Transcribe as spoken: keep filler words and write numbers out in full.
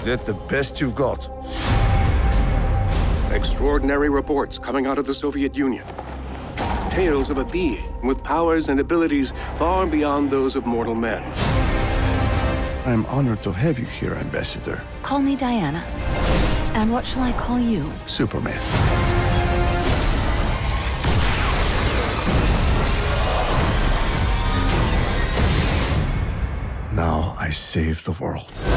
that the best you've got? Extraordinary reports coming out of the Soviet Union. Tales of a being with powers and abilities far beyond those of mortal men. I'm honored to have you here, Ambassador. Call me Diana. And what shall I call you? Superman. Now I save the world.